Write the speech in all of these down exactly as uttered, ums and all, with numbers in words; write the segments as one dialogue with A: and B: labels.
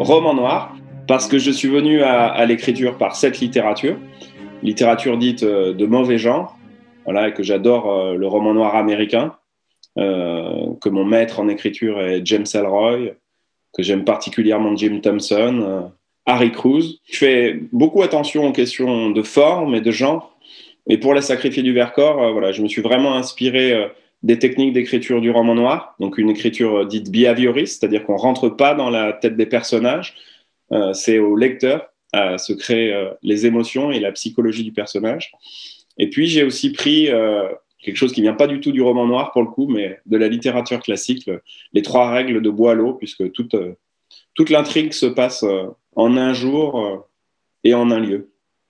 A: roman noir, parce que je suis venu à, à l'écriture par cette littérature, littérature dite euh, de mauvais genre, voilà, et que j'adore euh, le roman noir américain, euh, que mon maître en écriture est James Ellroy, que j'aime particulièrement Jim Thompson, euh, Harry Crews. Je fais beaucoup attention aux questions de forme et de genre, et pour La Sacrifiée du Vercors, euh, voilà, je me suis vraiment inspiré euh, des techniques d'écriture du roman noir, donc une écriture euh, dite behavioriste, c'est-à-dire qu'on ne rentre pas dans la tête des personnages, euh, c'est au lecteur à se créer euh, les émotions et la psychologie du personnage. Et puis j'ai aussi pris euh, quelque chose qui ne vient pas du tout du roman noir pour le coup, mais de la littérature classique, le, les trois règles de Boileau, puisque toute, euh, toute l'intrigue se passe euh, en un jour euh, et en un lieu.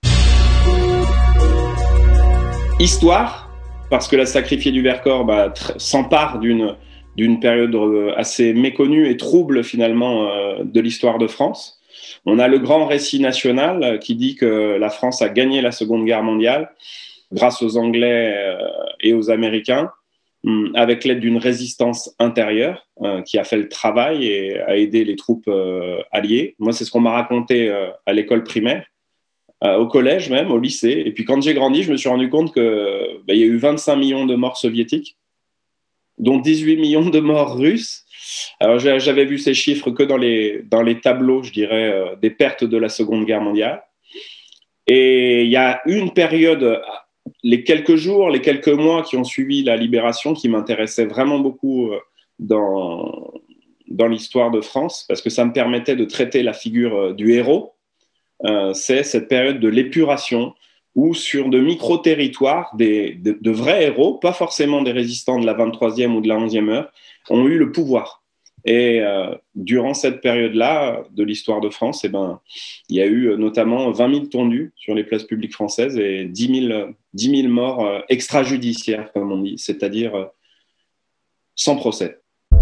A: Histoire, parce que La Sacrifiée du Vercors bah, s'empare d'une, d'une période assez méconnue et trouble finalement euh, de l'histoire de France. On a le grand récit national qui dit que la France a gagné la Seconde Guerre mondiale grâce aux Anglais euh, et aux Américains, hum, avec l'aide d'une résistance intérieure euh, qui a fait le travail et a aidé les troupes euh, alliées. Moi, c'est ce qu'on m'a raconté euh, à l'école primaire. Euh, au collège même, au lycée. Et puis quand j'ai grandi, je me suis rendu compte qu'il bah, y a eu vingt-cinq millions de morts soviétiques, dont dix-huit millions de morts russes. Alors j'avais vu ces chiffres que dans les, dans les tableaux, je dirais, euh, des pertes de la Seconde Guerre mondiale. Et il y a une période, les quelques jours, les quelques mois qui ont suivi la libération, qui m'intéressaient vraiment beaucoup euh, dans, dans l'histoire de France, parce que ça me permettait de traiter la figure euh, du héros. Euh, c'est cette période de l'épuration où sur de micro-territoires, des, de, de vrais héros, pas forcément des résistants de la vingt-troisième ou de la onzième heure, ont eu le pouvoir. Et euh, durant cette période-là de l'histoire de France, eh ben, il y a eu notamment vingt mille tondus sur les places publiques françaises et dix mille morts euh, extrajudiciaires, comme on dit, c'est-à-dire euh, sans procès.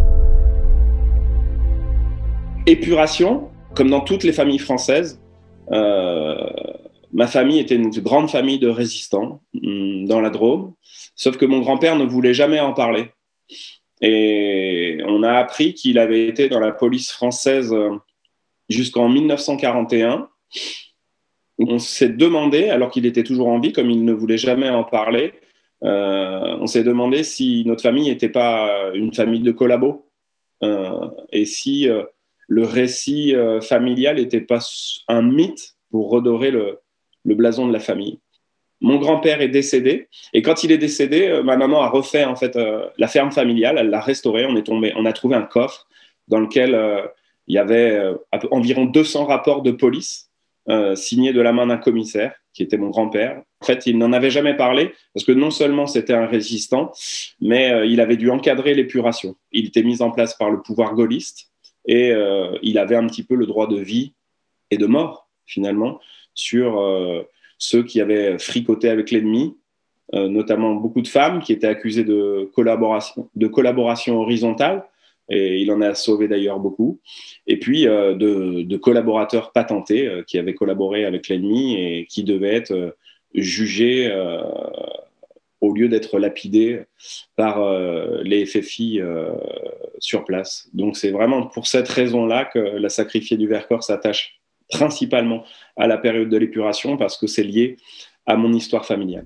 A: Épuration, comme dans toutes les familles françaises, Euh, ma famille était une grande famille de résistants dans la Drôme, sauf que mon grand-père ne voulait jamais en parler. Et on a appris qu'il avait été dans la police française jusqu'en mille neuf cent quarante et un. On s'est demandé, alors qu'il était toujours en vie, comme il ne voulait jamais en parler, euh, on s'est demandé si notre famille n'était pas une famille de collabos euh, et si euh, le récit euh, familial n'était pas un mythe pour redorer le, le blason de la famille. Mon grand-père est décédé, et quand il est décédé, euh, ma maman a refait en fait euh, la ferme familiale, elle l'a restaurée, on est tombé, on a trouvé un coffre dans lequel euh, il y avait euh, environ deux cents rapports de police euh, signés de la main d'un commissaire, qui était mon grand-père. En fait, il n'en avait jamais parlé, parce que non seulement c'était un résistant, mais euh, il avait dû encadrer l'épuration. Il était mis en place par le pouvoir gaulliste, et euh, il avait un petit peu le droit de vie et de mort, finalement, sur euh, ceux qui avaient fricoté avec l'ennemi, euh, notamment beaucoup de femmes qui étaient accusées de collaboration, de collaboration horizontale, et il en a sauvé d'ailleurs beaucoup, et puis euh, de, de collaborateurs patentés euh, qui avaient collaboré avec l'ennemi et qui devaient être euh, jugés euh, au lieu d'être lapidés par euh, les F F I euh, sur place. Donc c'est vraiment pour cette raison-là que La Sacrifiée du Vercors s'attache principalement à la période de l'épuration, parce que c'est lié à mon histoire familiale.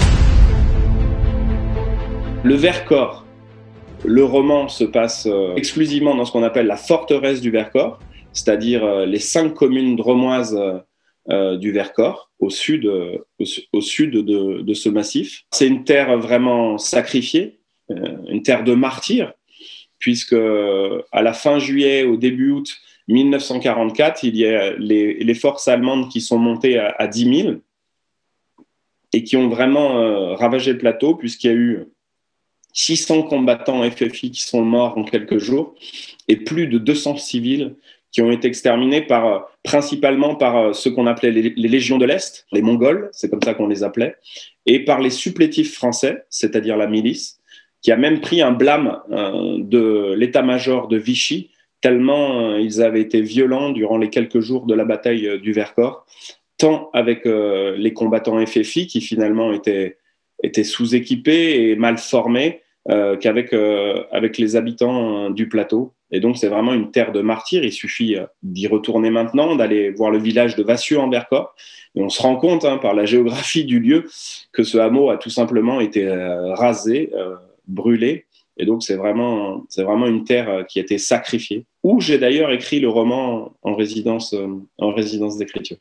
A: Le Vercors, le roman se passe euh, exclusivement dans ce qu'on appelle la forteresse du Vercors, c'est-à-dire euh, les cinq communes drômoises euh, du Vercors, au sud, euh, au, au sud de, de ce massif. C'est une terre vraiment sacrifiée, euh, une terre de martyrs, puisque à la fin juillet, au début août mille neuf cent quarante-quatre, il y a les, les forces allemandes qui sont montées à, à dix mille et qui ont vraiment euh, ravagé le plateau, puisqu'il y a eu six cents combattants F F I qui sont morts en quelques jours et plus de deux cents civils qui ont été exterminés par, principalement par ce qu'on appelait les, les légions de l'Est, les Mongols, c'est comme ça qu'on les appelait, et par les supplétifs français, c'est-à-dire la milice, qui a même pris un blâme euh, de l'état-major de Vichy, tellement euh, ils avaient été violents durant les quelques jours de la bataille euh, du Vercors, tant avec euh, les combattants F F I qui finalement étaient, étaient sous-équipés et mal formés, euh, qu'avec euh, avec les habitants euh, du plateau. Et donc, c'est vraiment une terre de martyrs. Il suffit d'y retourner maintenant, d'aller voir le village de Vassieux en Vercors. Et on se rend compte, hein, par la géographie du lieu, que ce hameau a tout simplement été euh, rasé, euh, brûlé. Et donc, c'est vraiment, c'est vraiment une terre qui a été sacrifiée, où j'ai d'ailleurs écrit le roman en résidence, euh, en résidence d'écriture.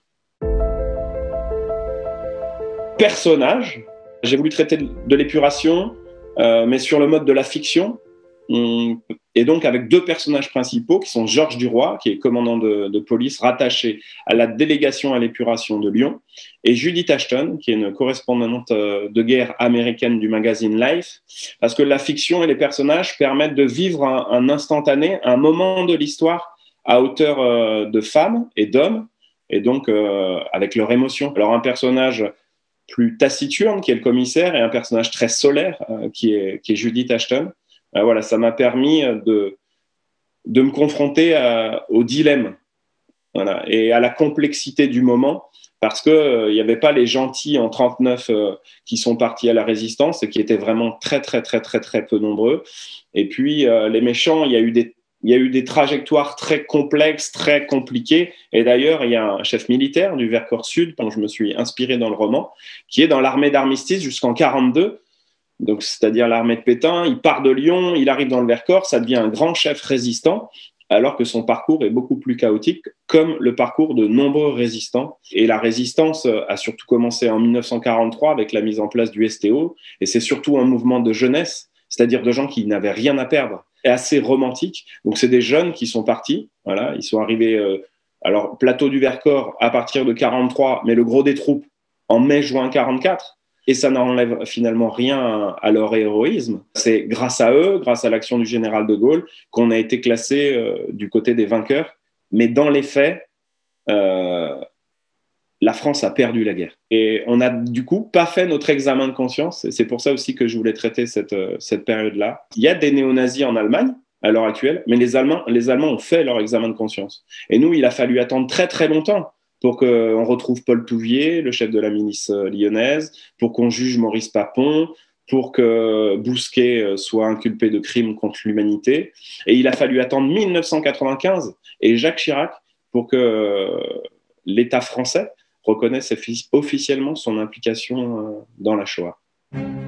A: Personnage, j'ai voulu traiter de l'épuration, euh, mais sur le mode de la fiction. On, et donc avec deux personnages principaux qui sont Georges Duroy, qui est commandant de, de police rattaché à la délégation à l'épuration de Lyon, et Judith Ashton, qui est une correspondante de guerre américaine du magazine Life, parce que la fiction et les personnages permettent de vivre un, un instantané, un moment de l'histoire à hauteur euh, de femmes et d'hommes, et donc euh, avec leur émotion. Alors un personnage plus taciturne, qui est le commissaire, et un personnage très solaire, euh, qui, est, qui est Judith Ashton. Euh, voilà, ça m'a permis de, de me confronter à, au dilemme, voilà, et à la complexité du moment, parce qu'il n'y euh, avait pas les gentils en trente-neuf euh, qui sont partis à la résistance et qui étaient vraiment très, très, très, très, très peu nombreux. Et puis, euh, les méchants, il y a eu des Il y a eu des trajectoires très complexes, très compliquées. Et d'ailleurs, il y a un chef militaire du Vercors Sud, dont je me suis inspiré dans le roman, qui est dans l'armée d'armistice jusqu'en quarante-deux. Donc, c'est-à-dire l'armée de Pétain. Il part de Lyon, il arrive dans le Vercors, ça devient un grand chef résistant, alors que son parcours est beaucoup plus chaotique, comme le parcours de nombreux résistants. Et la résistance a surtout commencé en mille neuf cent quarante-trois avec la mise en place du S T O. Et c'est surtout un mouvement de jeunesse, c'est-à-dire de gens qui n'avaient rien à perdre, et assez romantique. Donc, c'est des jeunes qui sont partis. Voilà, ils sont arrivés, euh, alors, plateau du Vercors à partir de quarante-trois, mais le gros des troupes en mai-juin quarante-quatre. Et ça n'enlève finalement rien à leur héroïsme. C'est grâce à eux, grâce à l'action du général de Gaulle, qu'on a été classé euh, du côté des vainqueurs. Mais dans les faits, euh, la France a perdu la guerre. Et on n'a du coup pas fait notre examen de conscience. Et c'est pour ça aussi que je voulais traiter cette, cette période-là. Il y a des néo-nazis en Allemagne à l'heure actuelle, mais les Allemands, les Allemands ont fait leur examen de conscience. Et nous, il a fallu attendre très très longtemps pour qu'on retrouve Paul Touvier, le chef de la milice lyonnaise, pour qu'on juge Maurice Papon, pour que Bousquet soit inculpé de crimes contre l'humanité. Et il a fallu attendre mille neuf cent quatre-vingt-quinze et Jacques Chirac pour que l'État français reconnaisse officiellement son implication dans la Shoah.